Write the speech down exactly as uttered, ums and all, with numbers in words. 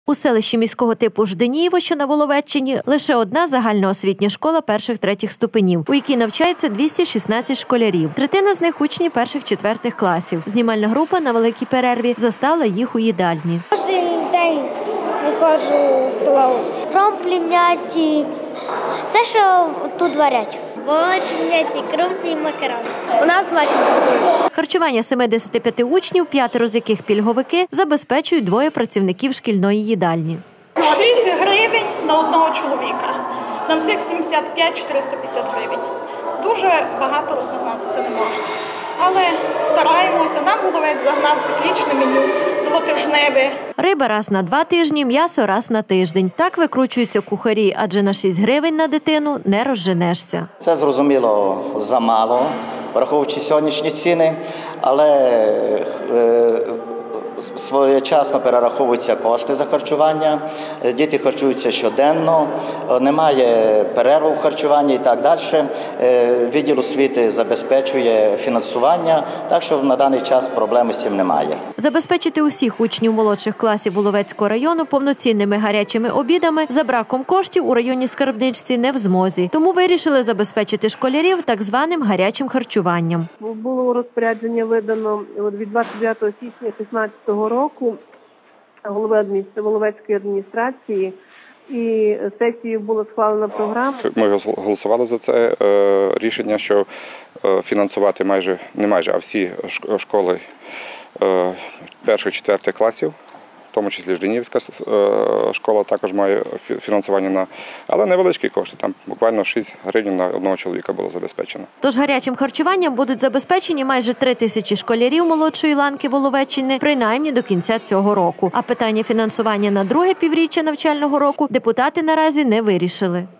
У селищі міського типу Жденієво, що на Воловеччині, лише одна загальноосвітня школа перших-третіх ступенів, у якій навчається двісті шістнадцять школярів. Третина з них – учні перших-четвертих класів. Знімальна група на великій перерві застала їх у їдальні. Кожен день виходжу в столову. Кромплі, м'яті, все, що тут варять. Борщ, м'яті, кромплі, макарони. У нас смачно готують. Харчування семидесяти п'яти учнів, п'ятеро з яких пільговики, забезпечують двоє працівників шкільної їдальні. шість гривень на одного чоловіка. На всіх сімдесят п'ять - чотириста п'ятдесят гривень. Дуже багато розігнатися не можна. Але стараємося, нам Воловець загнав циклічне меню, двотижневе. Риба раз на два тижні, м'ясо раз на тиждень. Так викручуються кухарі, адже на шість гривень на дитину не розженешся. Це, зрозуміло, замало, враховуючи сьогоднішні ціни, але е, своєчасно перераховуються кошти за харчування, діти харчуються щоденно, немає перерв у харчуванні і так далі. Відділ освіти забезпечує фінансування, так що на даний час проблеми з цим немає. Забезпечити усіх учнів молодших класів Воловецького району повноцінними гарячими обідами за браком коштів у районній скарбничці не в змозі. Тому вирішили забезпечити школярів так званим гарячим харчуванням. Було розпорядження видано від двадцять дев'ятого січня дві тисячі шістнадцятого року голови Воловецької адміністрації, і сесією була схвалена програма. Ми голосували за це рішення, що фінансувати майже, не майже, а всі школи перших-четвертих класів, в тому числі Жденіївська школа також має фінансування, на, але невеличкі кошти, там буквально шість гривень на одного чоловіка було забезпечено. Тож гарячим харчуванням будуть забезпечені майже три тисячі школярів молодшої ланки Воловеччини, принаймні до кінця цього року. А питання фінансування на друге півріччя навчального року депутати наразі не вирішили.